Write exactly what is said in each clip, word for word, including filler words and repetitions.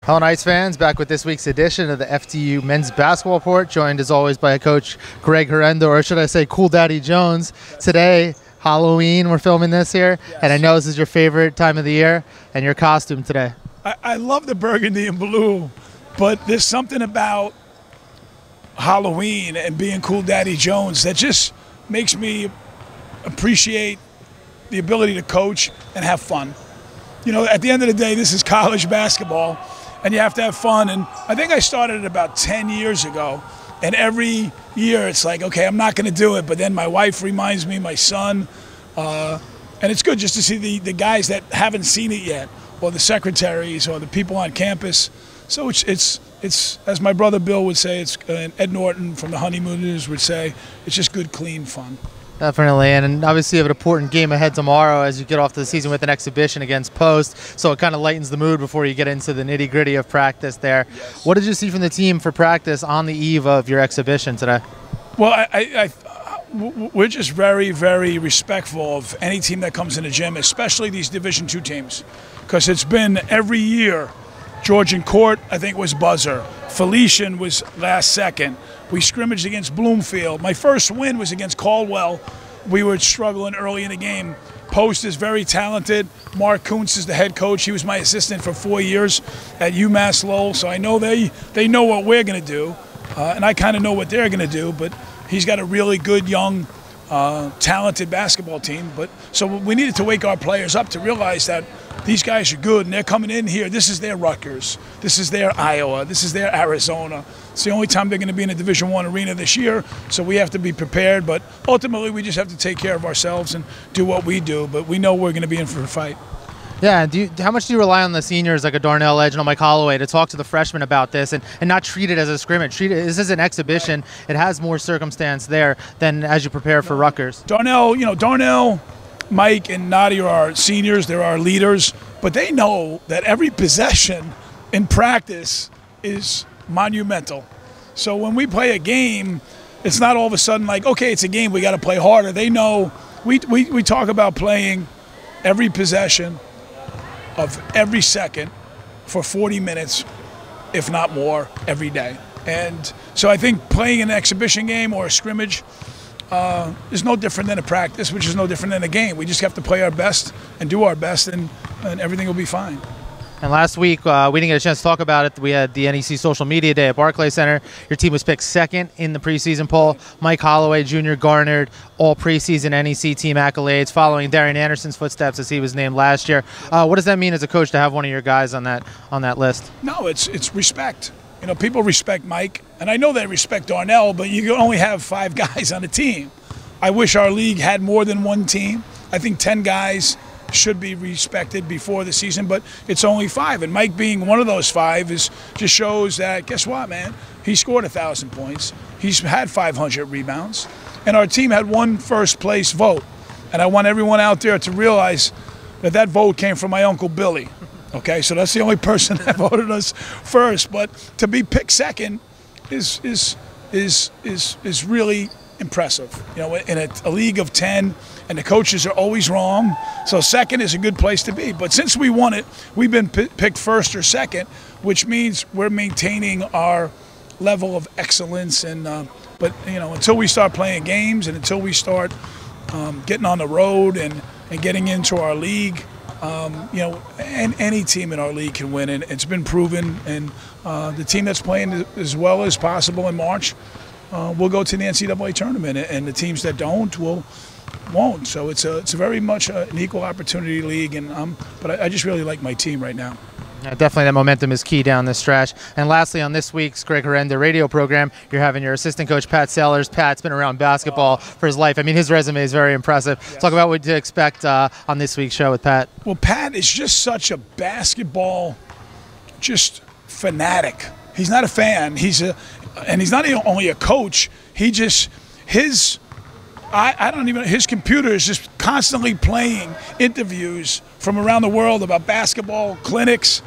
Hello, Knights fans. Back with this week's edition of the F D U Men's Basketball Report, joined as always by Coach Greg Herenda, or should I say Cool Daddy Jones. Today, Halloween, we're filming this here, yes. And I know this is your favorite time of the year, and your costume today. I, I love the burgundy and blue, but there's something about Halloween and being Cool Daddy Jones that just makes me appreciate the ability to coach and have fun. You know, at the end of the day, this is college basketball, and you have to have fun. And I think I started it about ten years ago, and every year it's like, okay, I'm not going to do it, but then my wife reminds me, my son, uh, and it's good just to see the, the guys that haven't seen it yet, or the secretaries, or the people on campus. So it's, it's, it's as my brother Bill would say, it's uh, and Ed Norton from the Honeymooners would say, it's just good, clean fun. Definitely, and obviously you have an important game ahead tomorrow as you get off the season with an exhibition against Post, so it kind of lightens the mood before you get into the nitty-gritty of practice there. Yes. What did you see from the team for practice on the eve of your exhibition today? Well, I, I, I, we're just very, very respectful of any team that comes in the gym, especially these Division two teams, because it's been every year. Georgian Court, I think, was buzzer. Felician was last second. We scrimmaged against Bloomfield. My first win was against Caldwell. We were struggling early in the game. Post is very talented. Mark Kuntz is the head coach. He was my assistant for four years at UMass Lowell, so I know they, they know what we're going to do, uh, and I kind of know what they're going to do, but he's got a really good, young, uh, talented basketball team. But so we needed to wake our players up to realize that these guys are good, and they're coming in here. This is their Rutgers. This is their Iowa. This is their Arizona. It's the only time they're going to be in a Division One arena this year, so we have to be prepared. But ultimately, we just have to take care of ourselves and do what we do. But we know we're going to be in for a fight. Yeah, do you, how much do you rely on the seniors like a Darnell Edge and Mike Holloway to talk to the freshmen about this and, and not treat it as a scrimmage? Treat it, this is an exhibition. It has more circumstance there than as you prepare for Rutgers. Darnell, you know, Darnell, Mike, and Nadia are seniors. They're our leaders. But they know that every possession in practice is monumental. So when we play a game, it's not all of a sudden like, okay, it's a game, we got to play harder. They know we, we, we talk about playing every possession of every second for forty minutes, if not more, every day. And so I think playing an exhibition game or a scrimmage uh, is no different than a practice, which is no different than a game. We just have to play our best and do our best, and, and everything will be fine. And last week, uh, we didn't get a chance to talk about it. We had the N E C Social Media Day at Barclays Center. Your team was picked second in the preseason poll. Mike Holloway Junior garnered all preseason N E C team accolades, following Darian Anderson's footsteps as he was named last year. Uh, what does that mean as a coach to have one of your guys on that on that list? No, it's it's respect. You know, people respect Mike, and I know they respect Darnell, but you can only have five guys on a team. I wish our league had more than one team. I think ten guys should be respected before the season, but it's only five. And Mike being one of those five is just shows that, guess what, man? He scored one thousand points. He's had five hundred rebounds. And our team had one first place vote. And I want everyone out there to realize that that vote came from my Uncle Billy. Okay, so that's the only person that voted us first. But to be picked second is, is, is, is, is really impressive. You know, in a, a league of ten, and the coaches are always wrong, so second is a good place to be. But since we won it, we've been p picked first or second, which means we're maintaining our level of excellence. And uh, but you know, until we start playing games and until we start um, getting on the road and, and getting into our league, um, you know, and any team in our league can win, and it's been proven. And uh, the team that's playing as well as possible in March uh, will go to the N C double A tournament, and the teams that don't will. won't. So it's a it's a very much a, an equal opportunity league, and um, but I, I just really like my team right now. Yeah, definitely that momentum is key down this stretch. And lastly, on this week's Greg Herenda radio program, you're having your assistant coach, Pat Sellers. Pat's been around basketball for his life. I mean, his resume is very impressive. Yes. Talk about what to expect uh, on this week's show with Pat. Well, Pat is just such a basketball just fanatic. He's not a fan. He's a, and he's not only a coach. He just, his, I, I don't even, his computer is just constantly playing interviews from around the world about basketball, clinics,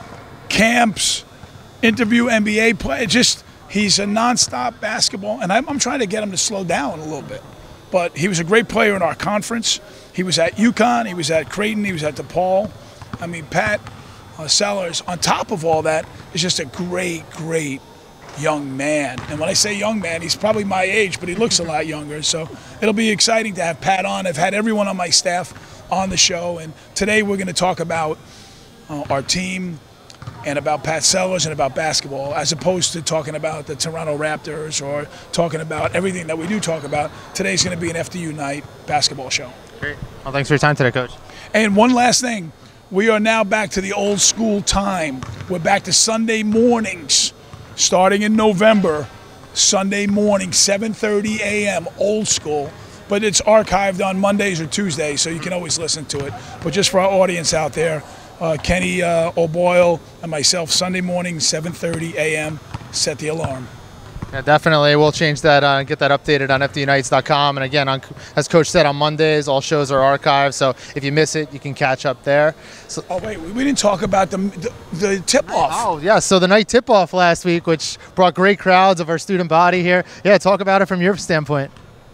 camps, interview N B A play. Just, he's a nonstop basketball, and I'm, I'm trying to get him to slow down a little bit. But he was a great player in our conference. He was at UConn, he was at Creighton, he was at DePaul. I mean, Pat uh, Sellers, on top of all that, is just a great, great young man. And when I say young man, he's probably my age, but he looks a lot younger. So it'll be exciting to have Pat on. I've had everyone on my staff on the show, and today we're going to talk about uh, our team and about Pat Sellers and about basketball, as opposed to talking about the Toronto Raptors or talking about everything that we do talk about. Today's going to be an F D U night basketball show. Great. Well, thanks for your time today, Coach. And one last thing. We are now back to the old school time. We're back to Sunday mornings, starting in November. Sunday morning, seven thirty a m, old school. But it's archived on Mondays or Tuesdays, so you can always listen to it. But just for our audience out there, uh, Kenny uh, O'Boyle and myself, Sunday morning, seven thirty a m, set the alarm. Yeah, definitely. We'll change that uh, and get that updated on F D U nights dot com. And again, on, as Coach said, on Mondays, all shows are archived. So if you miss it, you can catch up there. So, oh, wait, we didn't talk about the, the, the tip-off. Oh, yeah. So the night tip-off last week, which brought great crowds of our student body here. Yeah, talk about it from your standpoint.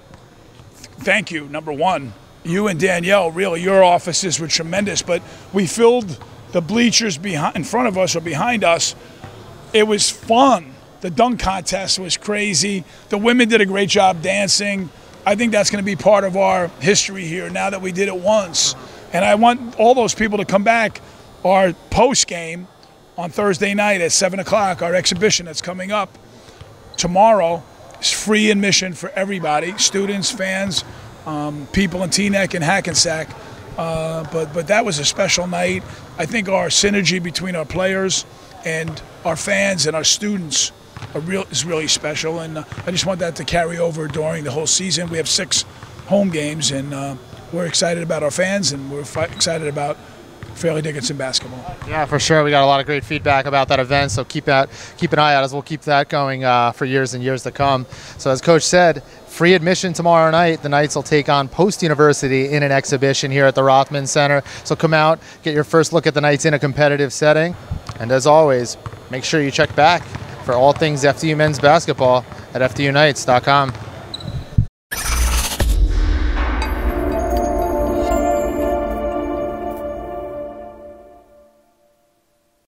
Thank you, number one. You and Danielle, really, your offices were tremendous. But we filled the bleachers behind, in front of us or behind us. It was fun. The dunk contest was crazy. The women did a great job dancing. I think that's going to be part of our history here now that we did it once. And I want all those people to come back. Our post-game on Thursday night at seven o'clock, our exhibition that's coming up tomorrow, is free admission for everybody, students, fans, um, people in Teaneck and Hackensack. Uh, but, but that was a special night. I think our synergy between our players and our fans and our students are real, is really special, and uh, I just want that to carry over during the whole season. We have six home games, and uh, we're excited about our fans, and we're excited about Fairleigh Dickinson basketball. Yeah, for sure. We got a lot of great feedback about that event, so keep that, keep an eye out as we'll keep that going uh, for years and years to come. So as Coach said, free admission tomorrow night. The Knights will take on Post University in an exhibition here at the Rothman Center. So come out, get your first look at the Knights in a competitive setting, and as always, make sure you check back for all things F D U men's basketball at F D U nights dot com.